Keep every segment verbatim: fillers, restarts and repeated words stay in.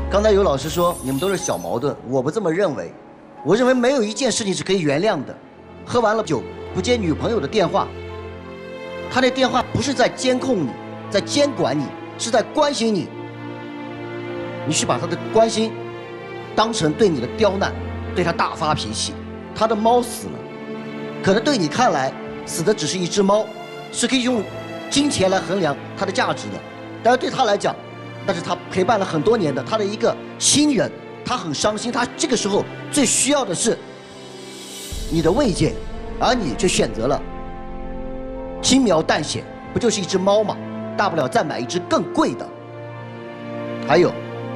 刚才有老师说你们都是小矛盾，我不这么认为。我认为没有一件事情是可以原谅的。喝完了酒不接女朋友的电话，他那电话不是在监控你，在监管你，是在关心你。你去把他的关心当成对你的刁难，对他大发脾气。他的猫死了，可能对你看来死的只是一只猫，是可以用金钱来衡量它的价值的，但是对他来讲，那是他陪伴了很多年的他的一个亲人，他很伤心，他这个时候最需要的是你的慰藉，而你却选择了轻描淡写，不就是一只猫吗？大不了再买一只更贵的。还有，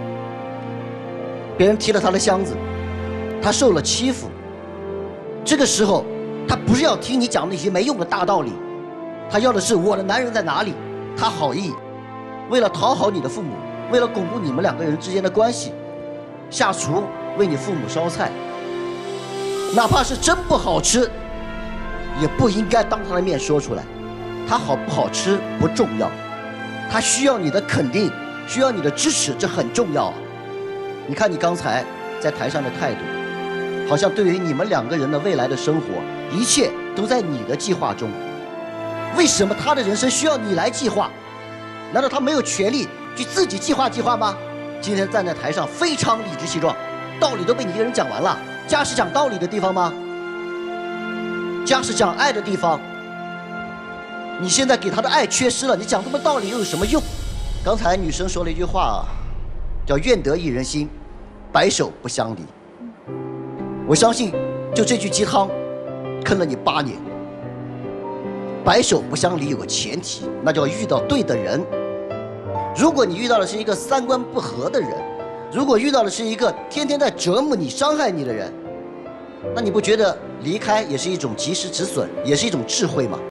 别人提了他的箱子，他受了欺负，这个时候他不是要听你讲那些没用的大道理，他要的是我的男人在哪里。他好意，为了讨好你的父母，为了巩固你们两个人之间的关系，下厨为你父母烧菜，哪怕是真不好吃，也不应该当他的面说出来。他好不好吃不重要，他需要你的肯定，需要你的支持，这很重要啊。你看你刚才在台上的态度，好像对于你们两个人的未来的生活，一切都在你的计划中。为什么他的人生需要你来计划？难道他没有权利去自己计划计划吗？今天站在台上非常理直气壮，道理都被你一个人讲完了。家是讲道理的地方吗？家是讲爱的地方。你现在给他的爱缺失了，你讲这么道理又有什么用？刚才女生说了一句话啊，叫愿得一人心，白首不相离。我相信就这句鸡汤坑了你八年。白首不相离有个前提，那叫遇到对的人。如果你遇到的是一个三观不合的人，如果遇到的是一个天天在折磨你伤害你的人，那你不觉得离开也是一种及时止损，也是一种智慧吗？